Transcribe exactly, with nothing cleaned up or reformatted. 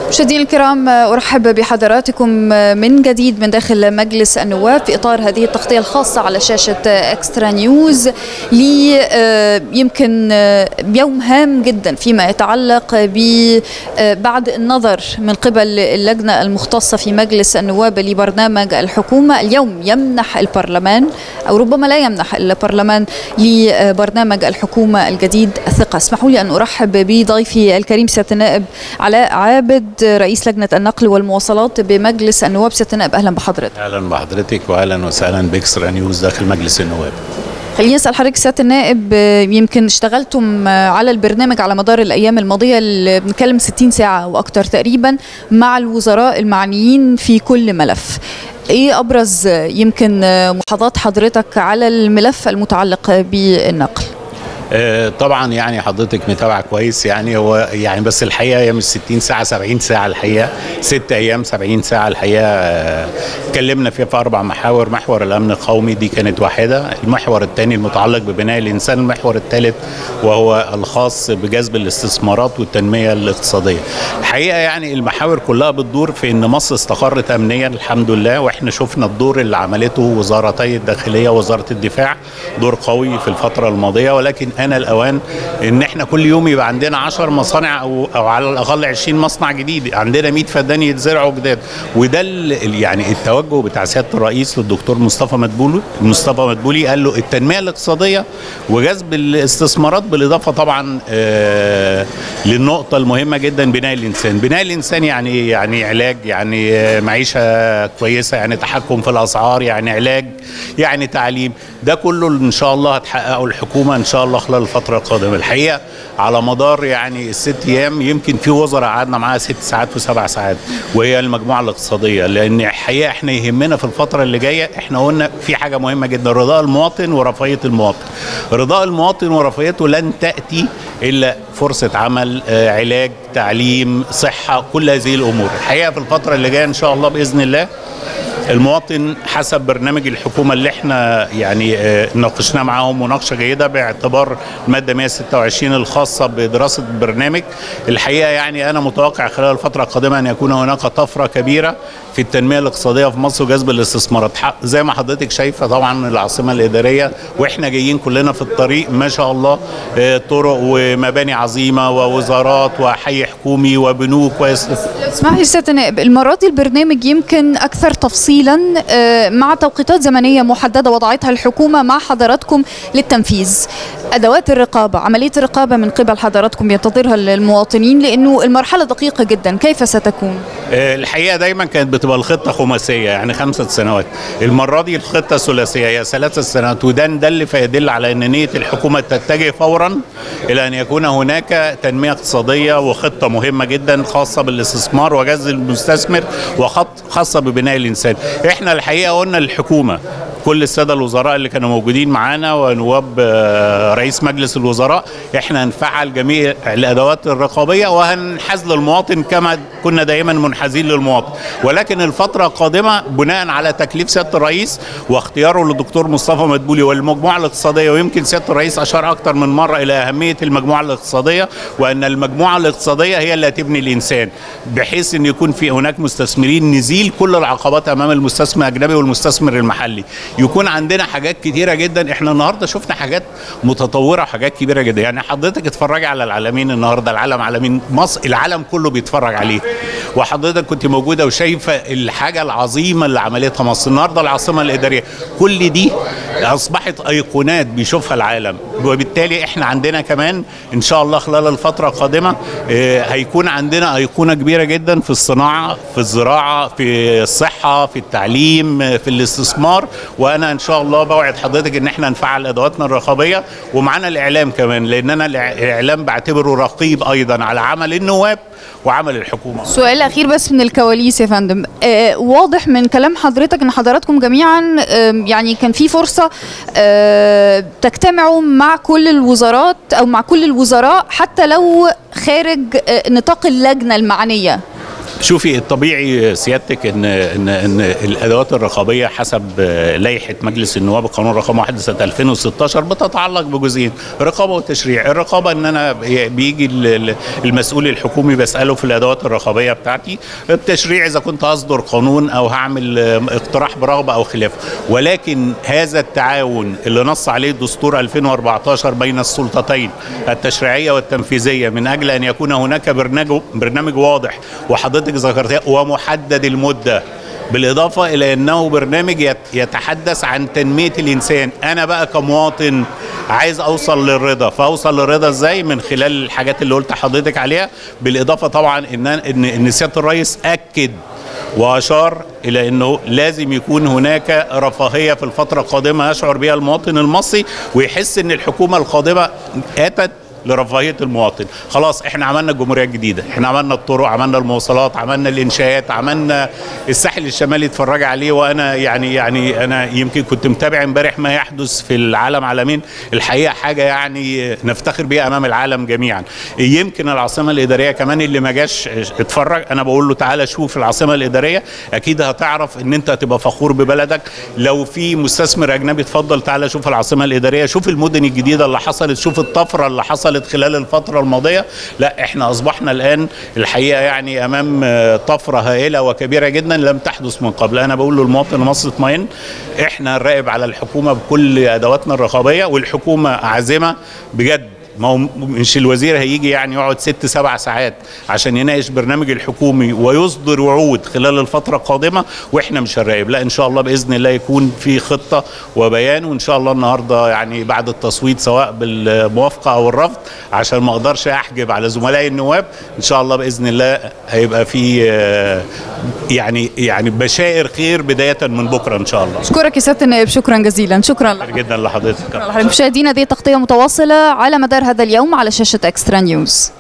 مشاهدينا الكرام، أرحب بحضراتكم من جديد من داخل مجلس النواب في إطار هذه التغطية الخاصة على شاشة إكسترا نيوز لي يمكن يوم هام جدا فيما يتعلق ببعد النظر من قبل اللجنة المختصة في مجلس النواب لبرنامج الحكومة. اليوم يمنح البرلمان أو ربما لا يمنح البرلمان لبرنامج الحكومة الجديد الثقة. اسمحوا لي أن أرحب بضيفي الكريم سيادة النائب علاء عابد، رئيس لجنة النقل والمواصلات بمجلس النواب. سيادة النائب أهلا بحضرتك. أهلا بحضرتك وأهلا وسهلا بإكسترا نيوز داخل مجلس النواب. خليني أسأل حضرتك سيادة النائب، يمكن اشتغلتم على البرنامج على مدار الأيام الماضية اللي بنتكلم ستين ساعة وأكثر تقريبا مع الوزراء المعنيين في كل ملف. ايه ابرز يمكن ملاحظات حضرتك على الملف المتعلق بالنقل؟ طبعا يعني حضرتك متابعه كويس، يعني هو يعني بس الحقيقه هي مش ستين ساعه سبعين ساعه، الحقيقه ست ايام سبعين ساعه. الحقيقه اتكلمنا فيها في اربع محاور. محور الامن القومي دي كانت واحده، المحور الثاني المتعلق ببناء الانسان، المحور الثالث وهو الخاص بجذب الاستثمارات والتنميه الاقتصاديه. الحقيقه يعني المحاور كلها بتدور في ان مصر استقرت امنيا الحمد لله، واحنا شفنا الدور اللي عملته وزارتي الداخليه ووزاره الدفاع، دور قوي في الفتره الماضيه. ولكن أنا الأوان إن إحنا كل يوم يبقى عندنا عشر مصانع أو أو على الأقل عشرين مصنع جديد، عندنا مئة فدان يتزرعوا جداد. وده يعني التوجه بتاع سيادة الرئيس للدكتور مصطفى مدبولي مصطفى مدبولي قال له التنمية الاقتصادية وجذب الاستثمارات، بالإضافة طبعا آه للنقطة المهمة جدا بناء الإنسان. بناء الإنسان يعني يعني علاج، يعني معيشة كويسة، يعني تحكم في الأسعار، يعني علاج، يعني تعليم. ده كله إن شاء الله هتحققه الحكومة إن شاء الله خلال الفترة القادمة. الحقيقة على مدار يعني الست أيام يمكن في وزراء قعدنا معاها ست ساعات وسبع ساعات، وهي المجموعة الاقتصادية. لأن الحقيقة إحنا يهمنا في الفترة اللي جاية، إحنا قلنا في حاجة مهمة جدا، رضاء المواطن ورفاهية المواطن. رضاء المواطن ورفاهيته لن تأتي إلا فرصة عمل، آه، علاج، تعليم، صحة، كل هذه الأمور. الحقيقة في الفترة اللي جاية إن شاء الله بإذن الله المواطن حسب برنامج الحكومة اللي احنا يعني ناقشناه معاهم مناقشة جيدة باعتبار المادة مئة وستة وعشرين الخاصة بدراسة البرنامج. الحقيقة يعني أنا متوقع خلال الفترة القادمة أن يكون هناك طفرة كبيرة في التنمية الاقتصادية في مصر وجذب الاستثمارات. زي ما حضرتك شايفة طبعا العاصمة الإدارية واحنا جايين كلنا في الطريق ما شاء الله، طرق ومباني عظيمة ووزارات وحي حكومي وبنوك. اسمح لي سيادة النائب، المرة دي البرنامج يمكن أكثر تفصيلا مع توقيتات زمنية محددة وضعتها الحكومة مع حضراتكم للتنفيذ. أدوات الرقابة، عملية الرقابة من قبل حضراتكم ينتظرها المواطنين لأنه المرحلة دقيقة جدا، كيف ستكون؟ الحقيقة دايما كانت بتبقى الخطة خماسية، يعني خمسة سنوات. المرة دي الخطة ثلاثية، هي ثلاثة سنوات. وده دل فيدل على أن نية الحكومة تتجه فورا إلى أن يكون هناك تنمية اقتصادية وخطة مهمة جدا خاصة بالاستثمار وجذب المستثمر وخط خاصة ببناء الإنسان. احنا الحقيقة قلنا للحكومة، كل السادة الوزراء اللي كانوا موجودين معانا ونواب رئيس مجلس الوزراء، احنا هنفعل جميع الادوات الرقابيه وهنحاز للمواطن كما كنا دائما منحازين للمواطن. ولكن الفتره القادمه بناء على تكليف سياده الرئيس واختياره للدكتور مصطفى مدبولي والمجموعه الاقتصاديه، ويمكن سياده الرئيس اشار اكثر من مره الى اهميه المجموعه الاقتصاديه، وان المجموعه الاقتصاديه هي اللي هتبني الانسان، بحيث ان يكون في هناك مستثمرين، نزيل كل العقبات امام المستثمر الاجنبي والمستثمر المحلي. يكون عندنا حاجات كتيره جدا. احنا النهارده شفنا حاجات متطوره وحاجات كبيره جدا. يعني حضرتك اتفرجي على العالمين النهارده، العالم عالمين مصر، العالم كله بيتفرج عليه، وحضرتك كنت موجوده وشايفه الحاجه العظيمه اللي عملتها مصر. النهارده العاصمه الاداريه، كل دي اصبحت ايقونات بيشوفها العالم. وبالتالي احنا عندنا كمان ان شاء الله خلال الفتره القادمه اه هيكون عندنا ايقونه كبيره جدا في الصناعه، في الزراعه، في الصحه، في التعليم، في الاستثمار. وانا ان شاء الله بوعد حضرتك ان احنا نفعل ادواتنا الرقابيه ومعانا الاعلام كمان، لان انا الاعلام بعتبره رقيب ايضا على عمل النواب وعمل الحكومه. سؤال اخير بس من الكواليس يا فندم، آه واضح من كلام حضرتك ان حضراتكم جميعا آه يعني كان في فرصه آه تجتمعوا مع كل الوزارات او مع كل الوزراء حتى لو خارج آه نطاق اللجنه المعنيه. شوفي الطبيعي سيادتك ان ان ان الادوات الرقابيه حسب لائحه مجلس النواب القانون رقم واحد سنه ألفين وستاشر بتتعلق بجزئين، رقابه وتشريع. الرقابه ان انا بيجي المسؤول الحكومي بساله في الادوات الرقابيه بتاعتي، التشريع اذا كنت اصدر قانون او هعمل اقتراح برغبه او خلافه. ولكن هذا التعاون اللي نص عليه دستور ألفين وأربعتاشر بين السلطتين التشريعيه والتنفيذيه من اجل ان يكون هناك برنامج برنامج واضح وحضرتك ذكرتها ومحدد المده، بالإضافة إلى أنه برنامج يتحدث عن تنمية الإنسان. أنا بقى كمواطن عايز أوصل للرضا، فأوصل للرضا إزاي؟ من خلال الحاجات اللي قلت حضرتك عليها. بالإضافة طبعا إن إن إن سيادة الرئيس أكد وأشار إلى أنه لازم يكون هناك رفاهية في الفترة القادمة يشعر بها المواطن المصري ويحس أن الحكومة القادمة أتت لرفاهيه المواطن. خلاص احنا عملنا الجمهوريه الجديده، احنا عملنا الطرق، عملنا المواصلات، عملنا الانشاءات، عملنا الساحل الشمالي اتفرج عليه. وانا يعني يعني انا يمكن كنت متابع امبارح ما يحدث في العالم عالمين، الحقيقه حاجه يعني نفتخر بيها امام العالم جميعا. يمكن العاصمه الاداريه كمان اللي ما جاش اتفرج، انا بقول له تعالى شوف العاصمه الاداريه، اكيد هتعرف ان انت هتبقى فخور ببلدك. لو في مستثمر اجنبي اتفضل تعالى شوف العاصمه الاداريه، شوف المدن الجديده اللي حصلت، شوف الطفره اللي حصلت خلال الفترة الماضية. لا احنا اصبحنا الان الحقيقة يعني امام طفرة هائلة وكبيرة جدا لم تحدث من قبل. انا بقول للمواطن المصري اطمئن، احنا نراقب على الحكومة بكل ادواتنا الرقابية، والحكومة عازمة بجد. ما هو مش الوزير هيجي يعني يقعد ست سبع ساعات عشان يناقش برنامج الحكومي ويصدر وعود خلال الفترة القادمة واحنا مش هنراقب. لا ان شاء الله باذن الله يكون في خطة وبيان، وان شاء الله النهارده يعني بعد التصويت سواء بالموافقة او الرفض عشان ما اقدرش احجب على زملائي النواب، ان شاء الله باذن الله هيبقى في يعني يعني بشائر خير بداية من بكرة ان شاء الله. اشكرك يا سيادة النائب، شكرا جزيلا. شكرا جدا لحضرتك. مشاهدينا، هذه تغطية متواصلة على مدار هذا اليوم على شاشة إكسترا نيوز.